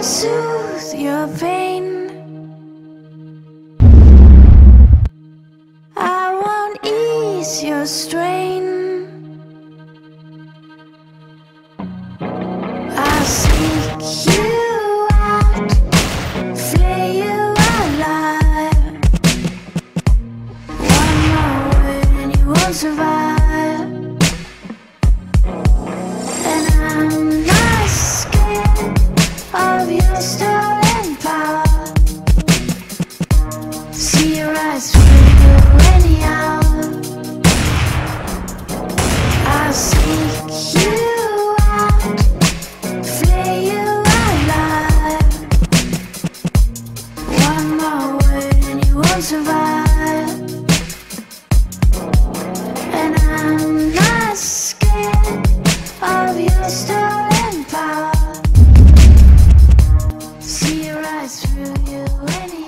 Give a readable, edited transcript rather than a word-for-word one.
soothe your pain. I won't ease your strain. I'll seek you out, flay you alive. One more word and you won't survive. And I'm not scared of your stolen power. See your eyes through you anyhow. I'll seek you out, flay you alive. One more word and you won't survive. And I'm not scared of your stolen power. See your eyes through you anyhow.